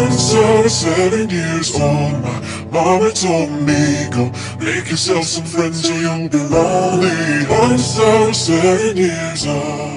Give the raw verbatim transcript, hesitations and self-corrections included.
I'm so seven years old. My mama told me, go make yourself some friends or you'll be lonely. I'm so seven years old.